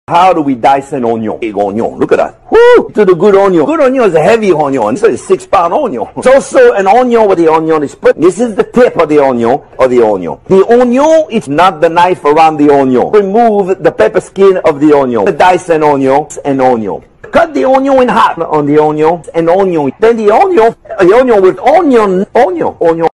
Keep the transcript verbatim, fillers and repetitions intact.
How do we dice an onion? Big onion. Look at that. Woo! To the good onion. Good onion is a heavy onion. This is a six pound onion. It's also an onion where the onion is put. This is the tip of the onion, or the onion. The onion is not the knife around the onion. Remove the pepper skin of the onion. Dice an onion, an onion. Cut the onion in half on the onion, an onion. Then the onion, the onion with onion, onion, onion.